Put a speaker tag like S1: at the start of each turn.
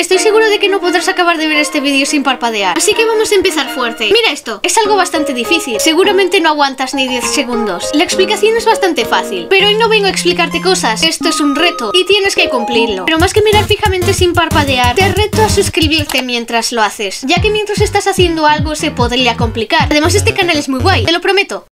S1: Estoy seguro de que no podrás acabar de ver este vídeo sin parpadear, así que vamos a empezar fuerte. Mira esto, es algo bastante difícil. Seguramente no aguantas ni 10 segundos. La explicación es bastante fácil, pero hoy no vengo a explicarte cosas. Esto es un reto y tienes que cumplirlo. Pero más que mirar fijamente sin parpadear, te reto a suscribirte mientras lo haces, ya que mientras estás haciendo algo se podría complicar. Además, este canal es muy guay, te lo prometo.